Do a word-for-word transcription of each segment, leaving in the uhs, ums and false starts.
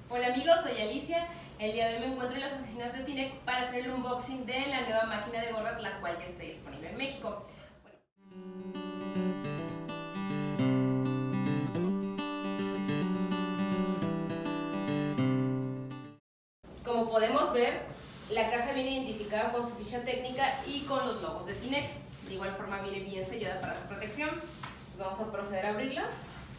Hola amigos, soy Alicia. El día de hoy me encuentro en las oficinas de Tinec para hacer el unboxing de la nueva máquina de gorras, la cual ya está disponible en México. Bueno. Como podemos ver, la caja viene identificada con su ficha técnica y con los logos de Tinec. De igual forma viene bien sellada para su protección. Pues vamos a proceder a abrirla.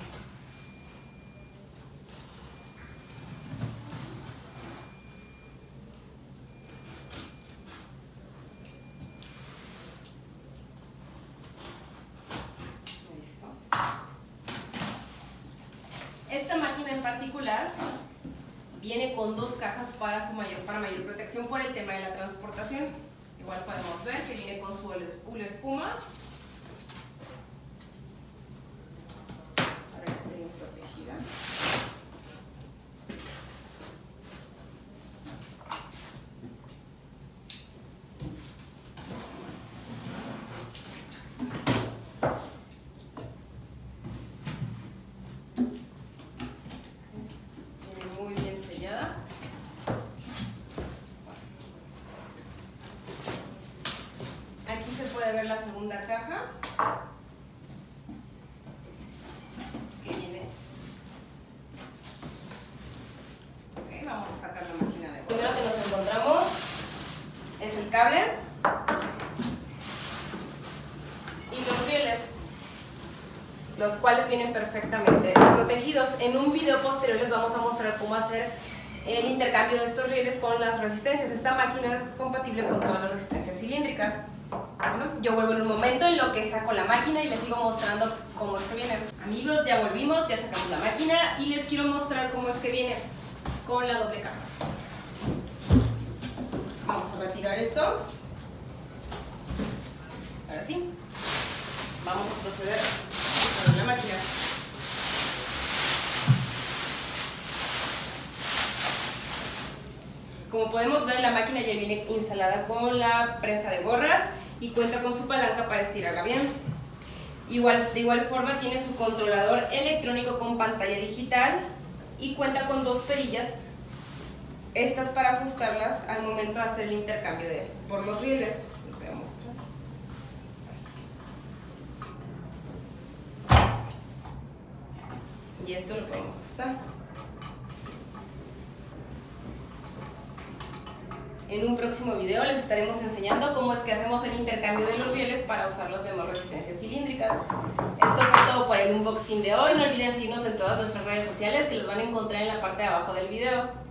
Esta máquina en particular viene con dos cajas para, su mayor, para mayor protección por el tema de la transportación. Igual podemos ver que viene con su hula espuma para que esté bien protegida. Aquí se puede ver la segunda caja que viene. Okay, vamos a sacar la máquina de gorras. Primero que nos encontramos es el cable y los rieles, los cuales vienen perfectamente protegidos. En un video posterior les vamos a mostrar cómo hacer el intercambio de estos rieles con las resistencias. Esta máquina es compatible con todas las resistencias cilíndricas. Bueno, yo vuelvo en un momento en lo que saco la máquina y les sigo mostrando cómo es que viene. Amigos, ya volvimos, ya sacamos la máquina y les quiero mostrar cómo es que viene con la doble caja. Vamos a retirar esto. Ahora sí, vamos a proceder con la máquina. Como podemos ver, la máquina ya viene instalada con la prensa de gorras y cuenta con su palanca para estirarla bien. Igual, de igual forma tiene su controlador electrónico con pantalla digital y cuenta con dos perillas, estas para ajustarlas al momento de hacer el intercambio de, por los rieles. Les voy a mostrar. Y esto lo podemos ajustar. En un próximo video les estaremos enseñando cómo es que hacemos el intercambio de los rieles para usar las demás resistencias cilíndricas. Esto fue todo por el unboxing de hoy. No olviden seguirnos en todas nuestras redes sociales que los van a encontrar en la parte de abajo del video.